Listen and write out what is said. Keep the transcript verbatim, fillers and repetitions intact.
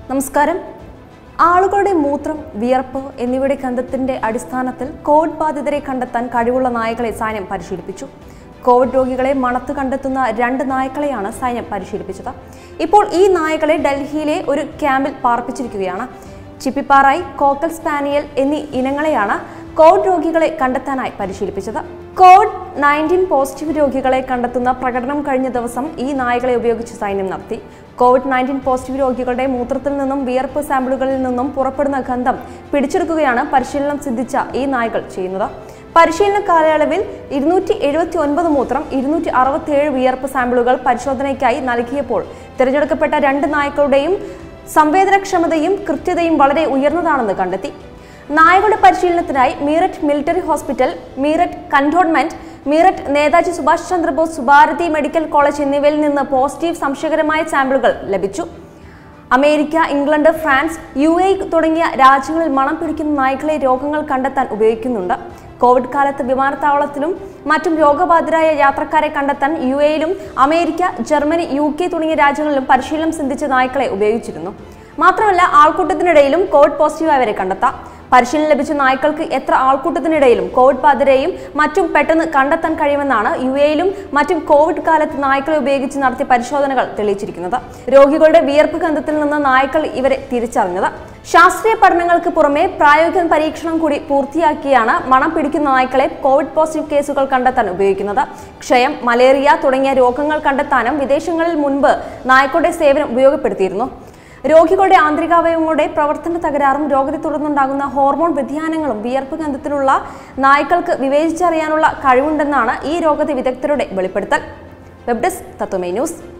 നമസ്കാരം. ആളുകളുടെ മൂത്രം, വിയർപ്പ് എന്നിവയുടെ ഗന്ധത്തിന്റെ അടിസ്ഥാനത്തിൽ കോവിഡ് ബാധിതരെ കണ്ടെത്താൻ കഴിവുള്ള നായകളെ സൈന്യം പരിശീലിപ്പിച്ചു. കോവിഡ് രോഗികളെ മണത്ത് കണ്ടെത്തുന്ന രണ്ട് നായ്ക്കളെയാണ് സൈന്യം പരിശീലിപ്പിച്ചത്. ഇപ്പോൾ ഈ നായകളെ ഡൽഹിയിലെ ഒരു ക്യാമ്പിൽ പാർപ്പിച്ചിരിക്കുകയാണ്. ചിപ്പിപ്പാറായി, കോക്കൽ സ്പാനിയൽ എന്നീ ഇനങ്ങളെയാണ് കോവിഡ് രോഗികളെ കണ്ടെത്താനായി പരിശീലിപ്പിച്ചത്. കോവിഡ് നയൻറ്റീൻ പോസിറ്റീവ് രോഗികളെ കണ്ടെത്തുന്ന പ്രകടനം കഴിഞ്ഞ ദിവസം ഈ നായകളെ ഉപയോഗിച്ച് സൈന്യം നടത്തി. കോവിഡ് നയൻറ്റീൻ പോസിറ്റീവ് രോഗികളുടെ മൂത്രത്തിൽ നിന്നും വിയർപ്പ് സാമ്പിളുകളിൽ നിന്നും പുറപ്പെടുന്ന ഗന്ധം പിടിച്ചെടുക്കുകയാണ് പരിശീലനം സിദ്ധിച്ച ഈ നായകൾ ചെയ്യുന്നത്. പരിശീലന കാലയളവിൽ ഇരുന്നൂറ്റി എഴുപത്തി ഒൻപത് മൂത്രം, ഇരുന്നൂറ്റി അറുപത്തി ഏഴ് വിയർപ്പ് സാമ്പിളുകൾ പരിശോധനയ്ക്കായി നൽകിയപ്പോൾ തിരഞ്ഞെടുക്കപ്പെട്ട രണ്ട് നായ്ക്കളുടെയും സംവേദനക്ഷമതയും കൃത്യതയും വളരെ ഉയർന്നതാണെന്ന് കണ്ടെത്തി. നായകളുടെ പരിശീലനത്തിനായി Meerut military hospital, Meerut cantonment, Meerut Netaji Subhash Chandrabose Subharti medical college എന്നിവയിൽ നിന്ന് പോസിറ്റീവ് സംശയകരമായ സാമ്പിളുകൾ ലഭിച്ചു. America, England, France, U A തുടങ്ങിയ രാജ്യങ്ങളിൽ മണം പിടിക്കുന്ന നായ്ക്കളെ രോഗങ്ങൾ കണ്ടെത്താൻ ഉപയോഗിക്കുന്നുണ്ട്. കോവിഡ് കാലത്ത് വിമാനത്താവളത്തിലും മറ്റും രോഗബാധിതരായ യാത്രക്കാരെ കണ്ടെത്താൻ യു എയിലും അമേരിക്ക, ജർമ്മനി, യു കെ തുടങ്ങിയ രാജ്യങ്ങളിലും പരിശീലനം സിദ്ധിച്ച നായ്ക്കളെ ഉപയോഗിച്ചിരുന്നു. മാത്രമല്ല, ആൾക്കൂട്ടത്തിനിടയിലും കോവിഡ് പോസിറ്റീവായവരെ കണ്ടെത്താം. പരിശീലനം ലഭിച്ച നായ്ക്കൾക്ക് എത്ര ആൾക്കൂട്ടത്തിനിടയിലും കോവിഡ് ബാധിതരെയും മറ്റും പെട്ടെന്ന് കണ്ടെത്താൻ കഴിയുമെന്നാണ് യു എയിലും മറ്റും കോവിഡ് കാലത്ത് നായ്ക്കളെ ഉപയോഗിച്ച് നടത്തിയ പരിശോധനകൾ തെളിയിച്ചിരിക്കുന്നത്. രോഗികളുടെ വിയർപ്പ് ഗന്ധത്തിൽ നിന്ന് നായ്ക്കൾ ഇവരെ തിരിച്ചറിഞ്ഞത്. ശാസ്ത്രീയ പഠനങ്ങൾക്ക് പുറമെ പ്രായോഗിക പരീക്ഷണം കൂടി പൂർത്തിയാക്കിയാണ് മണം പിടിക്കുന്ന നായ്ക്കളെ കോവിഡ് പോസിറ്റീവ് കേസുകൾ കണ്ടെത്താൻ ഉപയോഗിക്കുന്നത്. ക്ഷയം, മലേറിയ തുടങ്ങിയ രോഗങ്ങൾ കണ്ടെത്താനും വിദേശങ്ങളിൽ മുൻപ് നായ്ക്കളുടെ സേവനം ഉപയോഗപ്പെടുത്തിയിരുന്നു. രോഗികളുടെ ആന്തരികാവയവങ്ങളുടെ പ്രവർത്തന തകരാറും രോഗത്തെ തുടർന്നുണ്ടാകുന്ന ഹോർമോൺ വ്യതിയാനങ്ങളും വിയർപ്പ് ഗന്ധത്തിലുള്ള നായ്ക്കൾക്ക് വിവേചിച്ചറിയാനുള്ള കഴിവുണ്ടെന്നാണ് ഈ രോഗത്തെ വിദഗ്ധരുടെ വെളിപ്പെടുത്തൽ. Web desk Tatwamayi news.